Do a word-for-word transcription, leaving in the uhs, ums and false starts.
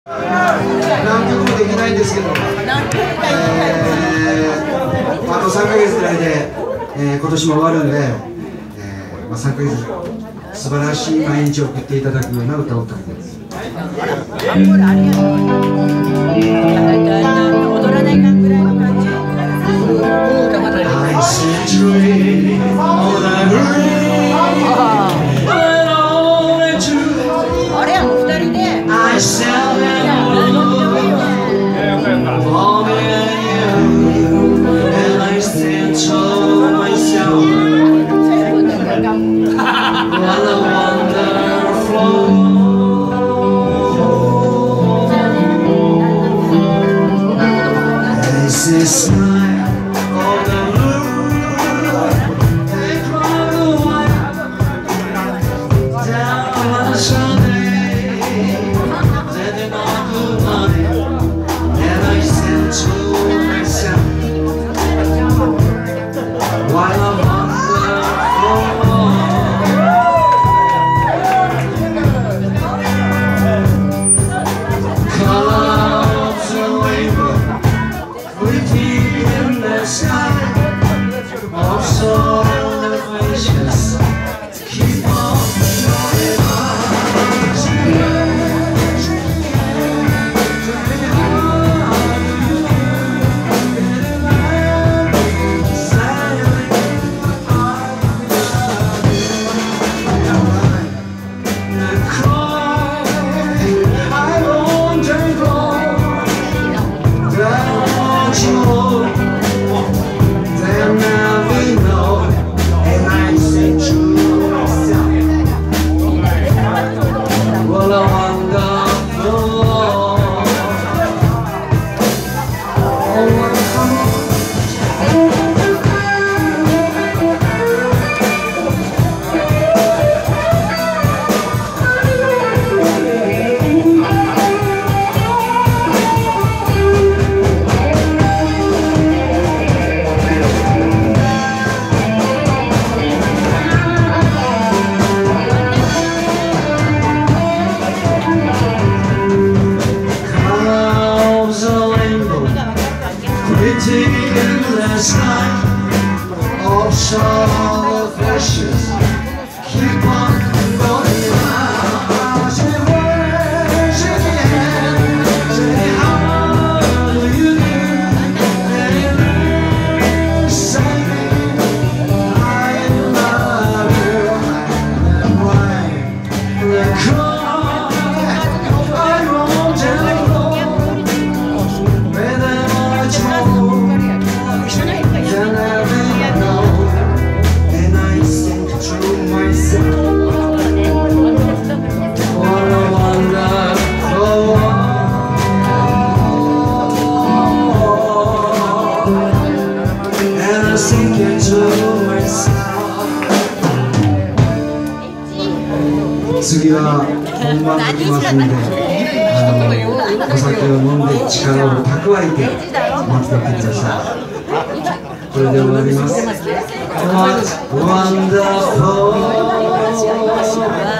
何曲もできないんですけど、えー、あとさんかげつぐらいで、えー、今年も終わるんで、えーまあ、さんかげつ素晴らしい毎日を送っていただくような歌を歌います。 踊らないかぐらいの感じ。あれ、あの二人で。 次は本番が来ますので、あのお酒を飲んで力を蓄えて待っておいてください。これで終わります。Wonderful